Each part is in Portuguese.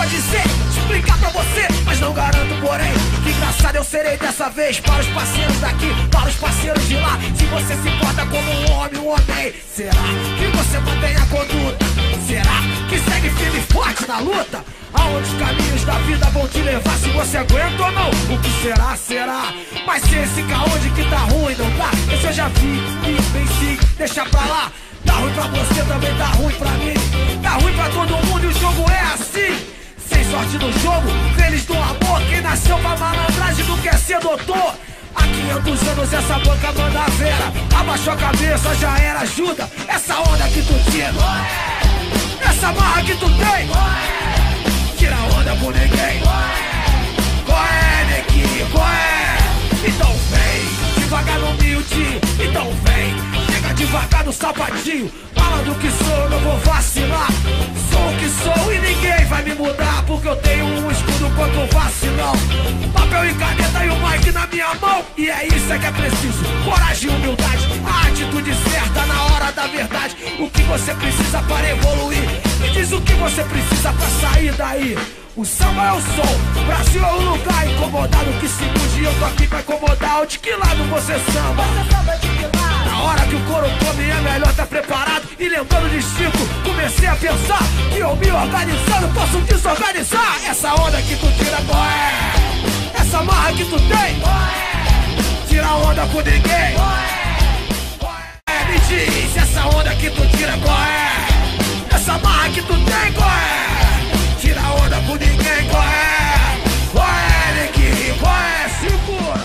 dizer, explicar pra você, mas não garanto, porém, que engraçado eu serei dessa vez. Para os parceiros daqui, para os parceiros de lá. Se você se porta como um homem, será que você mantém a conduta? Será que segue firme e forte na luta? Aonde os caminhos da vida vão te levar, se você aguenta ou não? O que será, será? Mas se esse caô de que tá ruim, não tá? Esse eu já vi, e venci, deixa pra lá. Tá ruim pra você, também tá ruim pra mim. Tá ruim pra todo mundo e o jogo é assim. Sem sorte no jogo, feliz do amor. Quem nasceu pra malandragem não quer ser doutor. Há 500 anos essa banca manda a vera. Abaixou a cabeça, já era, ajuda. Essa onda que tu tira, essa marra que tu tem, tira onda por ninguém. Qual é, neguinho, qual é? Então vem, devagar no humilde. Então vem, chega devagar no sapatinho. Falando que sou, eu não vou vacilar. Sou o que sou e ninguém vai me mudar, porque eu tenho um escudo contra o vacilão. Papel e caneta e o mic na minha mão. E é isso que é preciso, coragem e humildade. A atitude certa na hora da verdade. O que você precisa para evoluir? Me diz o que você precisa pra sair daí. O samba é o som, Brasil é o lugar. Incomodado que se mude, eu tô aqui pra incomodar. De que lado você samba? Na hora que o couro come é melhor tá preparado. E lembrando de Chico, comecei a pensar que eu me organizando posso desorganizar. Essa onda que tu tira, qual é? Essa marra que tu tem, tira onda com ninguém. Me diz, essa onda que tu tira, qual é? Essa marra que tu tem, qual é? Tira onda com ninguém, qual é? Qual é, neguinho, qual é? Segura!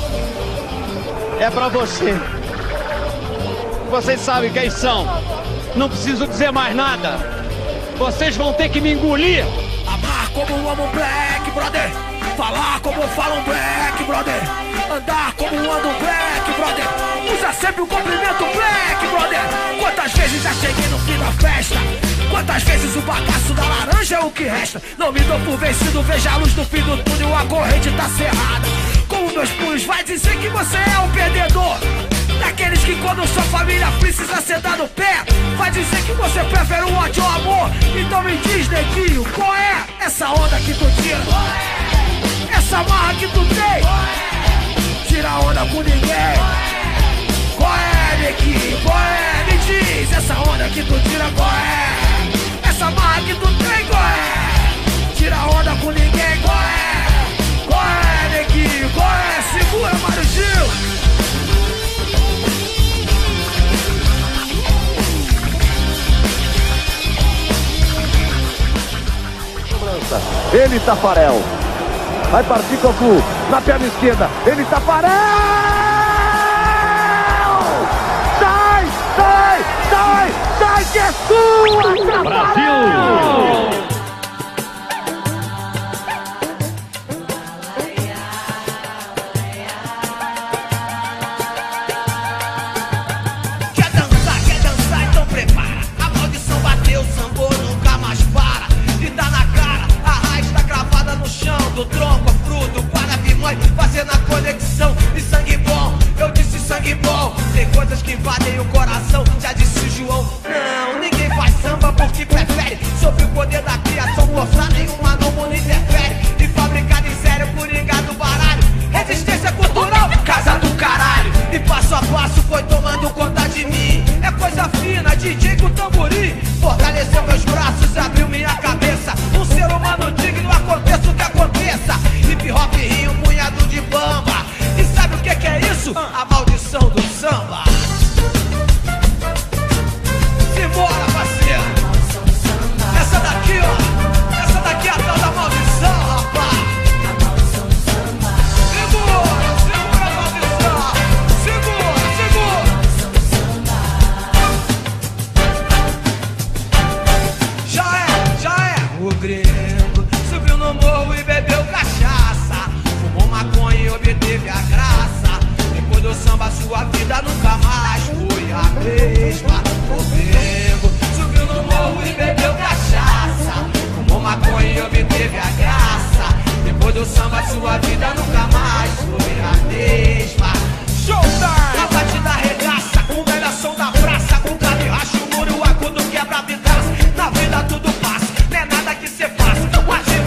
É pra você. Vocês sabem quem são. Não preciso dizer mais nada. Vocês vão ter que me engolir. Amar como amo um black, brother. Falar como fala um black, brother. Andar como anda um black, brother. Usa sempre o cumprimento black, brother. Quantas vezes já cheguei no fim da festa? Quantas vezes o bagaço da laranja é o que resta? Não me dou por vencido, veja a luz do fim do túnel, a corrente tá cerrada. Como meus punhos vai dizer que você é um perdedor? Daqueles que quando sua família precisa ser dado pé, vai dizer que você prefere o ódio ao amor. Então me diz, neguinho, qual é essa onda que tu tira? Essa marra que tu tem, tira onda com ninguém. Qual é, neguinho, qual é? Me diz, essa onda que tu tira, qual é? Essa marra que tu tem, qual é? Tira onda com ninguém, qual é? Qual é, neguinho, qual é? Segura, Mário Gil. Ele, Tafarel. Vai partir Cocu. Na perna esquerda. Ele, Tafarel. Sai, sai, sai, sai, que é sua, Brasil! Quer dançar, então prepara. A maldição bateu, sambou, nunca mais para. E dá na cara, a raiz tá cravada no chão. Do tronco, a fruto, Guarabimãe, fazendo a conexão. E sangue bom, eu disse sangue bom. Tem coisas que invadem o coração, já disse o João. Não, ninguém faz samba porque prefere. Sobre o poder da criação forçada, nenhuma no mundo interfere. E fabricado em sério, coringa do baralho. Resistência cultural, casa do caralho. E passo a passo foi tomando conta de mim. É coisa fina, DJ com tamborim. Fortaleceu meus braços, abriu minha cabeça. Um ser humano digno, aconteça o que aconteça. Hip hop rio, um punhado de bamba. E sabe o que é isso? A maldição do samba. Simbora, parceiro. Essa daqui, ó. Essa daqui é a tal da maldição, rapaz. Segura, segura a maldição. Segura, segura. Já é. O gringo subiu no morro e bebeu cachaça. Fumou maconha e obteve a graça. Depois do samba sua vida nunca mais foi a mesma. O gringo subiu no morro e bebeu cachaça. Fumou maconha e obteve a graça. Depois do samba sua vida nunca mais foi a mesma. Showtime! A batida arregaça, com o melhor som da praça. Com cabe racha, o muro, o agudo quebra vidraça. Na vida tudo passa, não é nada que cê faça. O agir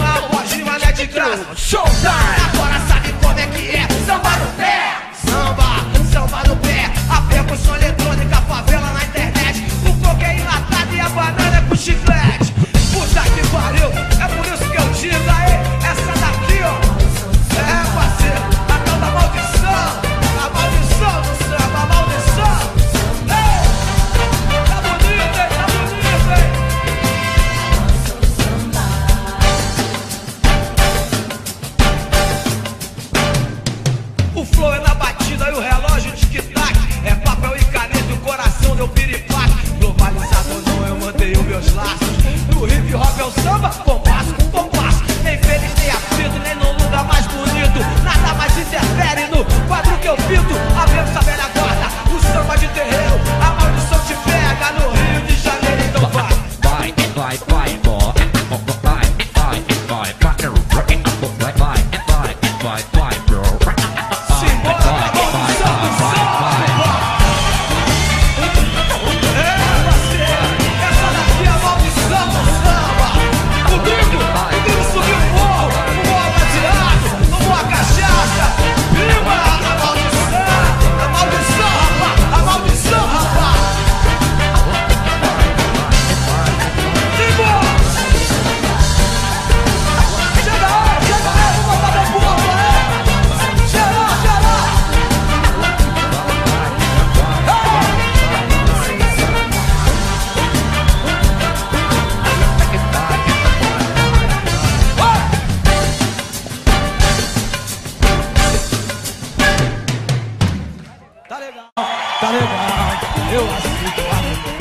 Tá legal, eu aceito.